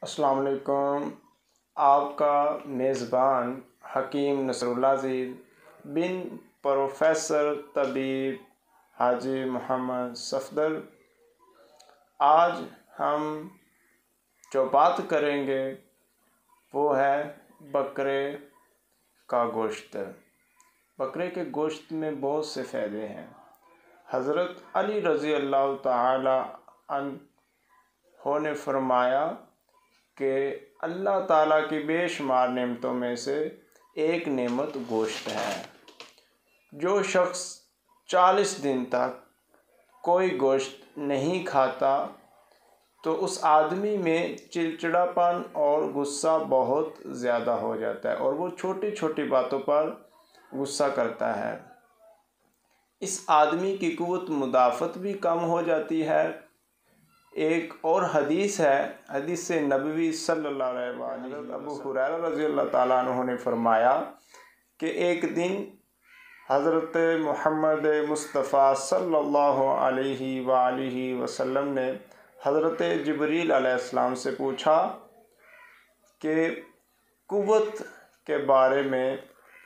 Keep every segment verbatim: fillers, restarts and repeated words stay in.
السلام علیکم۔ آپ کا میزبان حکیم نصر اللہ عزیز بن پروفیسر طبیب حاجی محمد صفدر۔ آج ہم جو بات کریں گے وہ ہے بکرے کا گوشت۔ بکرے کے گوشت میں بہت سے فائدے ہیں۔ حضرت علی رضی اللہ تعالی عنہ نے فرمایا کہ اللہ تعالیٰ کی بے شمار نعمتوں میں سے ایک نعمت گوشت ہے۔ جو شخص چالیس دن تک کوئی گوشت نہیں کھاتا تو اس آدمی میں چڑچڑاپن اور غصہ بہت زیادہ ہو جاتا ہے اور وہ چھوٹی چھوٹی باتوں پر غصہ کرتا ہے۔ اس آدمی کی قوت مدافعت بھی کم ہو جاتی ہے۔ ایک اور حدیث ہے، حدیث نبوی صلی اللہ علیہ وسلم، ابو ہریرہ رضی اللہ تعالیٰ عنہ نے فرمایا کہ ایک دن حضرت محمد مصطفیٰ صلی اللہ علیہ وآلہ وسلم نے حضرت جبریل علیہ السلام سے پوچھا کہ قوت کے بارے میں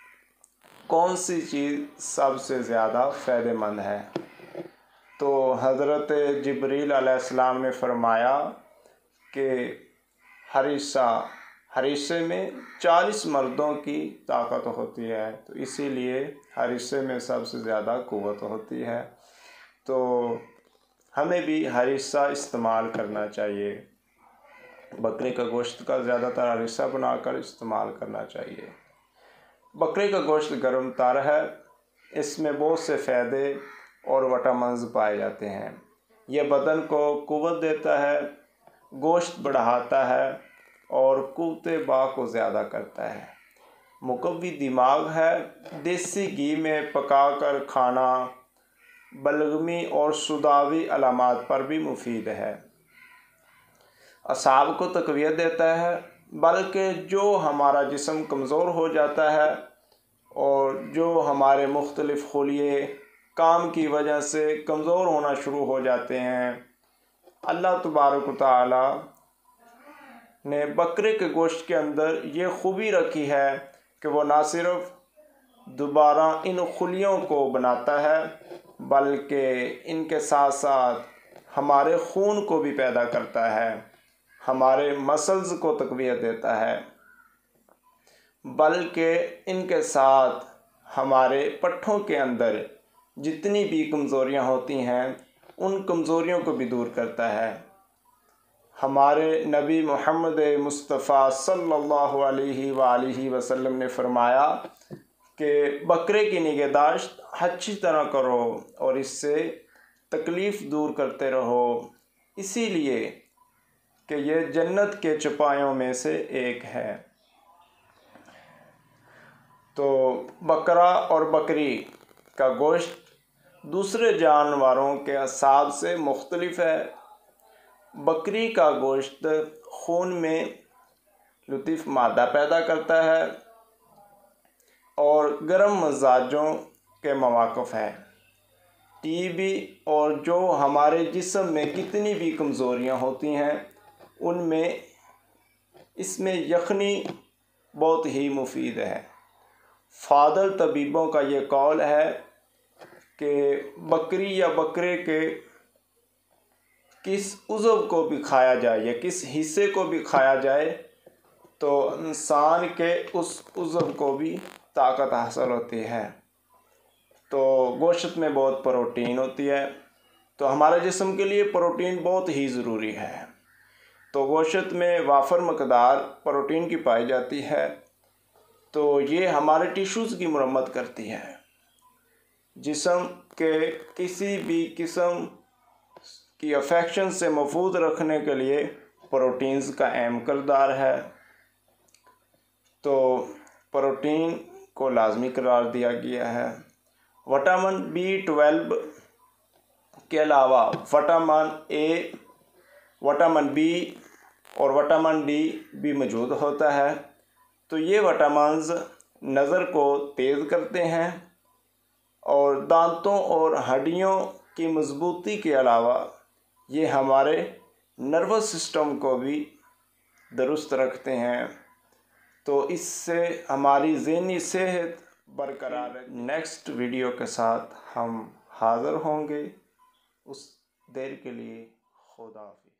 کون سی چیز سب سے زیادہ فائدہ مند ہے؟ تو حضرت جبریل علیہ السلام نے فرمایا کہ ہریسہ ہریسے میں چالیس مردوں کی طاقت ہوتی ہے، تو اسی لیے ہریسے میں سب سے زیادہ قوت ہوتی ہے۔ تو ہمیں بھی ہریسہ استعمال کرنا چاہیے، بکرے کا گوشت کا زیادہ تر ہریسہ بنا کر استعمال کرنا چاہیے۔ بکرے کا گوشت گرم تر ہے، اس میں بہت سے فائدے اور وٹامنز پائے جاتے ہیں۔ یہ بدن کو قوت دیتا ہے، گوشت بڑھاتا ہے اور قوت باہ کو زیادہ کرتا ہے۔ مقوی دماغ ہے، دیسی گھی میں پکا کر کھانا بلغمی اور سوداوی علامات پر بھی مفید ہے۔ اعصاب کو تقویت دیتا ہے، بلکہ جو ہمارا جسم کمزور ہو جاتا ہے اور جو ہمارے مختلف خلیے کام کی وجہ سے کمزور ہونا شروع ہو جاتے ہیں، اللہ تبارک و تعالی نے بکرے کے گوشت کے اندر یہ خوبی رکھی ہے کہ وہ نہ صرف دوبارہ ان خلیوں کو بناتا ہے بلکہ ان کے ساتھ ساتھ ہمارے خون کو بھی پیدا کرتا ہے، ہمارے مسلز کو تقویت دیتا ہے، بلکہ ان کے ساتھ ہمارے پٹھوں کے اندر جتنی بھی کمزوریاں ہوتی ہیں ان کمزوریوں کو بھی دور کرتا ہے۔ ہمارے نبی محمد مصطفیٰ صلی اللہ علیہ وآلہ وسلم نے فرمایا کہ بکرے کی نگہداشت اچھی طرح کرو اور اس سے تکلیف دور کرتے رہو، اسی لیے کہ یہ جنت کے چوپایوں میں سے ایک ہے۔ تو بکرا اور بکری کا گوشت دوسرے جانوروں کے اعصاب سے مختلف ہے۔ بکری کا گوشت خون میں لطیف مادہ پیدا کرتا ہے اور گرم مزاجوں کے مواقف ہے۔ ٹی بی اور جو ہمارے جسم میں کتنی بھی کمزوریاں ہوتی ہیں ان میں اس میں یخنی بہت ہی مفید ہے۔ فاضل طبیبوں کا یہ قول ہے کہ بکری یا بکرے کے کس عضو کو بھی کھایا جائے یا کس حصے کو بھی کھایا جائے تو انسان کے اس عضو کو بھی طاقت حاصل ہوتی ہے۔ تو گوشت میں بہت پروٹین ہوتی ہے، تو ہمارے جسم کے لیے پروٹین بہت ہی ضروری ہے۔ تو گوشت میں وافر مقدار پروٹین کی پائی جاتی ہے، تو یہ ہمارے ٹیشوز کی مرمت کرتی ہے۔ جسم کے کسی بھی قسم کی افیکشن سے محفوظ رکھنے کے لیے پروٹینز کا اہم کردار ہے۔ تو پروٹین کو لازمی قرار دیا گیا ہے۔ وٹامن بی ٹویلو کے علاوہ وٹامن اے، وٹامن بی اور وٹامن ڈی بھی موجود ہوتا ہے۔ تو یہ وٹامنز نظر کو تیز کرتے ہیں اور دانتوں اور ہڈیوں کی مضبوطی کے علاوہ یہ ہمارے نروس سسٹم کو بھی درست رکھتے ہیں تو اس سے ہماری ذہنی صحت برقرار ہے۔ نیکسٹ ویڈیو کے ساتھ ہم حاضر ہوں گے، اس دیر کے لیے خدا حافظ۔